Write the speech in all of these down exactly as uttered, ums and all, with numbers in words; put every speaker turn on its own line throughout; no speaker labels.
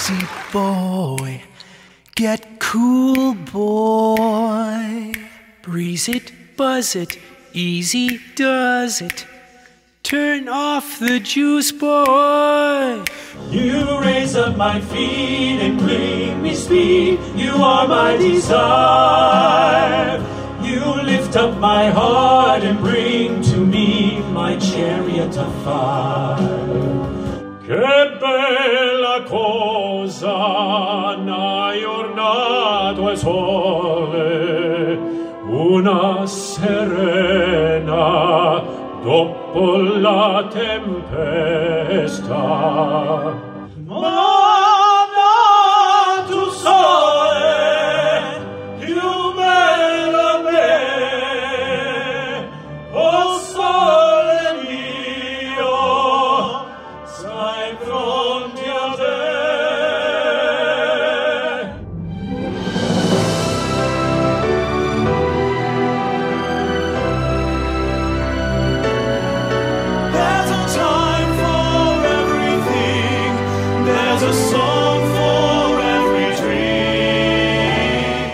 Easy boy, get cool boy. Breeze it, buzz it, easy does it. Turn off the juice boy.
You raise up my feet and bring me speed. You are my desire. You lift up my heart and bring to me my chariot of fire. Che bella cosa n'hai ornato il sole, una serena dopo la tempesta. Mamma, tu sole, più bella me, o sole mio, stai pronti a te. There's a time for everything, there's a song for every dream.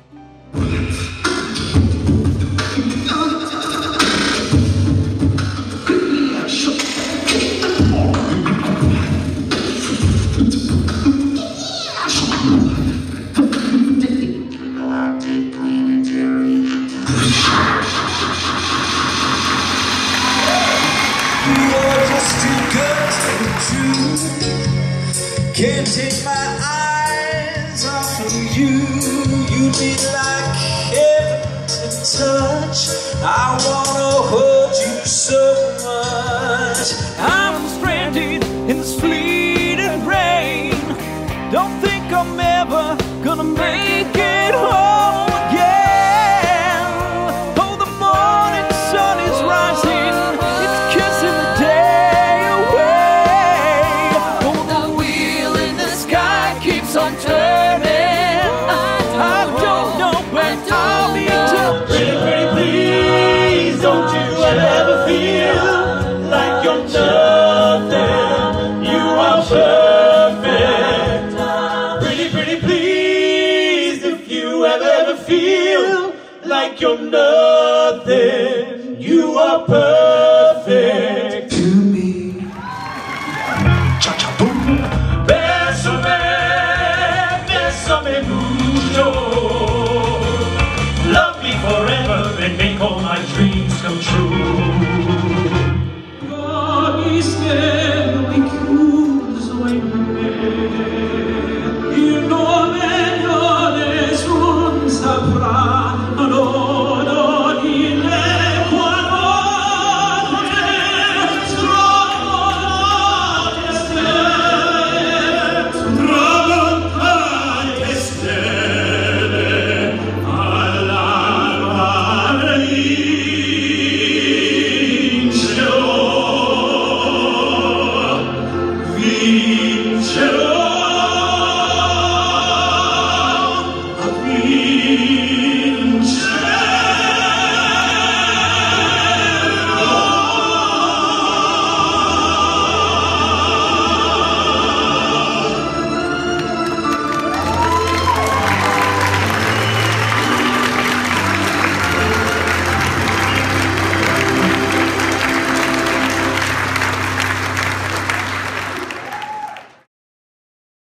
You're just too good to be true. Can't take my eyes off of you. You need like heaven to touch. I wanna hold you so much.
I'm stranded in this fleeting rain. Don't think I'm ever gonna make it home again. Oh, the morning sun is rising, it's kissing the day away. Oh, the wheel in the sky keeps on turning. I don't know when I'll be till.
Pretty, pretty please, don't you ever feel like you're nothing. You are perfect. Pretty, pretty please, if you ever, ever feel like you're nothing, you are perfect.